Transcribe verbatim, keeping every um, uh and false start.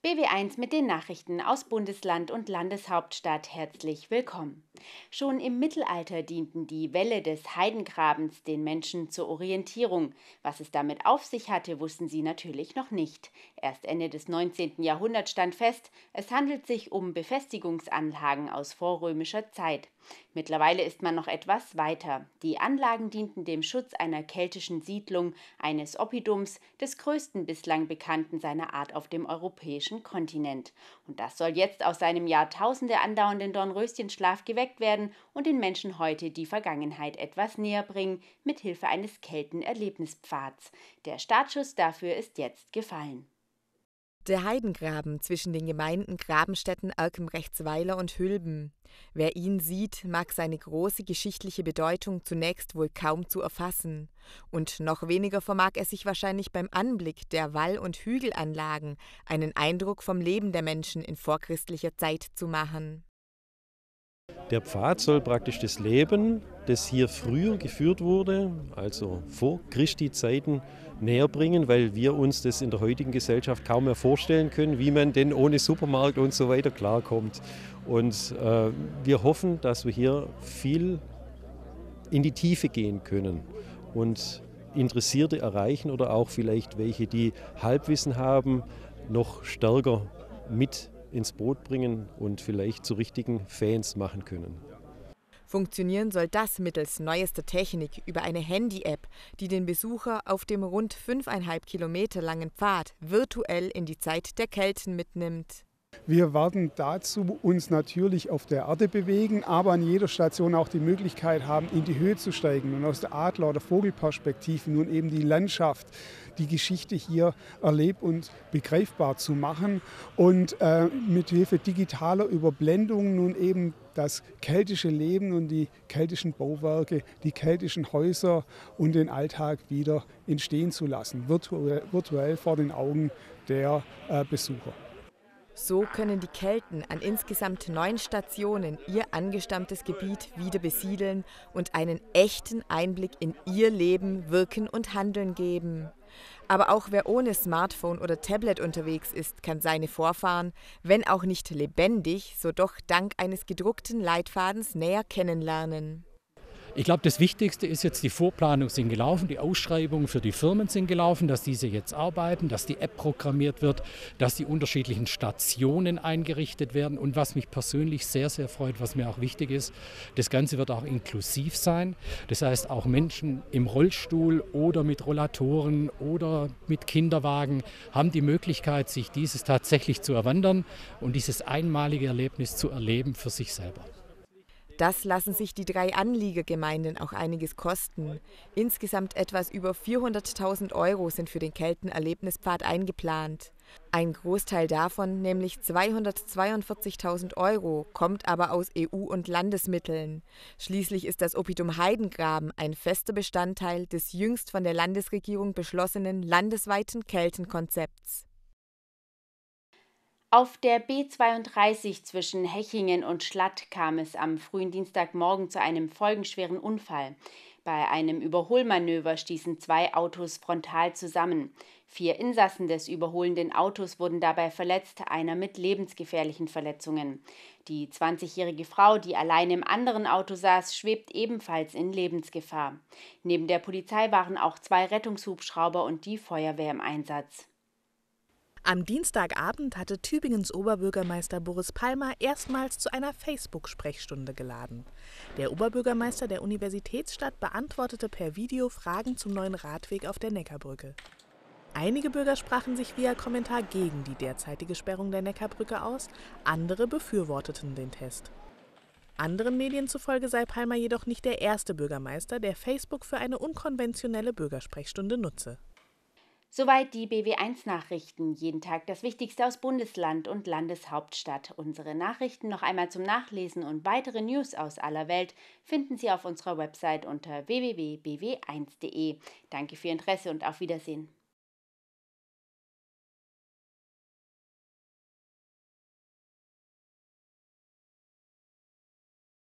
B W eins mit den Nachrichten aus Bundesland und Landeshauptstadt. Herzlich willkommen. Schon im Mittelalter dienten die Wälle des Heidengrabens den Menschen zur Orientierung. Was es damit auf sich hatte, wussten sie natürlich noch nicht. Erst Ende des neunzehnten Jahrhunderts stand fest, es handelt sich um Befestigungsanlagen aus vorrömischer Zeit. Mittlerweile ist man noch etwas weiter. Die Anlagen dienten dem Schutz einer keltischen Siedlung, eines Oppidums, des größten bislang bekannten seiner Art auf dem europäischen Kontinent. Und das soll jetzt aus seinem Jahrtausende andauernden Dornröschenschlaf geweckt werden und den Menschen heute die Vergangenheit etwas näher bringen, mit Hilfe eines Keltenerlebnispfads. Der Startschuss dafür ist jetzt gefallen. Der Heidengraben zwischen den Gemeinden Grabenstetten, Erkenbrechtsweiler und Hülben. Wer ihn sieht, mag seine große geschichtliche Bedeutung zunächst wohl kaum zu erfassen. Und noch weniger vermag er sich wahrscheinlich beim Anblick der Wall- und Hügelanlagen einen Eindruck vom Leben der Menschen in vorchristlicher Zeit zu machen. Der Pfad soll praktisch das Leben, das hier früher geführt wurde, also vor Christi Zeiten, näher bringen, weil wir uns das in der heutigen Gesellschaft kaum mehr vorstellen können, wie man denn ohne Supermarkt und so weiter klarkommt. Und äh, wir hoffen, dass wir hier viel in die Tiefe gehen können und Interessierte erreichen oder auch vielleicht welche, die Halbwissen haben, noch stärker mit ins Boot bringen und vielleicht zu richtigen Fans machen können. Funktionieren soll das mittels neuester Technik über eine Handy-App, die den Besucher auf dem rund fünfeinhalb Kilometer langen Pfad virtuell in die Zeit der Kelten mitnimmt. Wir werden dazu uns natürlich auf der Erde bewegen, aber an jeder Station auch die Möglichkeit haben, in die Höhe zu steigen und aus der Adler- oder Vogelperspektive nun eben die Landschaft, die Geschichte hier erleb- und begreifbar zu machen und äh, mit Hilfe digitaler Überblendung nun eben das keltische Leben und die keltischen Bauwerke, die keltischen Häuser und den Alltag wieder entstehen zu lassen, virtuell, virtuell vor den Augen der äh, Besucher. So können die Kelten an insgesamt neun Stationen ihr angestammtes Gebiet wieder besiedeln und einen echten Einblick in ihr Leben, Wirken und Handeln geben. Aber auch wer ohne Smartphone oder Tablet unterwegs ist, kann seine Vorfahren, wenn auch nicht lebendig, so doch dank eines gedruckten Leitfadens näher kennenlernen. Ich glaube, das Wichtigste ist jetzt, die Vorplanungen sind gelaufen, die Ausschreibungen für die Firmen sind gelaufen, dass diese jetzt arbeiten, dass die App programmiert wird, dass die unterschiedlichen Stationen eingerichtet werden. Und was mich persönlich sehr, sehr freut, was mir auch wichtig ist, das Ganze wird auch inklusiv sein. Das heißt, auch Menschen im Rollstuhl oder mit Rollatoren oder mit Kinderwagen haben die Möglichkeit, sich dieses tatsächlich zu erwandern und dieses einmalige Erlebnis zu erleben für sich selber. Das lassen sich die drei Anliegergemeinden auch einiges kosten. Insgesamt etwas über vierhunderttausend Euro sind für den Keltenerlebnispfad eingeplant. Ein Großteil davon, nämlich zweihundertzweiundvierzigtausend Euro, kommt aber aus E U- und Landesmitteln. Schließlich ist das Oppidum Heidengraben ein fester Bestandteil des jüngst von der Landesregierung beschlossenen landesweiten Keltenkonzepts. Auf der B zweiunddreißig zwischen Hechingen und Schlatt kam es am frühen Dienstagmorgen zu einem folgenschweren Unfall. Bei einem Überholmanöver stießen zwei Autos frontal zusammen. Vier Insassen des überholenden Autos wurden dabei verletzt, einer mit lebensgefährlichen Verletzungen. Die zwanzigjährige Frau, die allein im anderen Auto saß, schwebt ebenfalls in Lebensgefahr. Neben der Polizei waren auch zwei Rettungshubschrauber und die Feuerwehr im Einsatz. Am Dienstagabend hatte Tübingens Oberbürgermeister Boris Palmer erstmals zu einer Facebook-Sprechstunde geladen. Der Oberbürgermeister der Universitätsstadt beantwortete per Video Fragen zum neuen Radweg auf der Neckarbrücke. Einige Bürger sprachen sich via Kommentar gegen die derzeitige Sperrung der Neckarbrücke aus, andere befürworteten den Test. Anderen Medien zufolge sei Palmer jedoch nicht der erste Bürgermeister, der Facebook für eine unkonventionelle Bürgersprechstunde nutze. Soweit die B W eins Nachrichten. Jeden Tag das Wichtigste aus Bundesland und Landeshauptstadt. Unsere Nachrichten noch einmal zum Nachlesen und weitere News aus aller Welt finden Sie auf unserer Website unter w w w punkt b w eins punkt de. Danke für Ihr Interesse und auf Wiedersehen.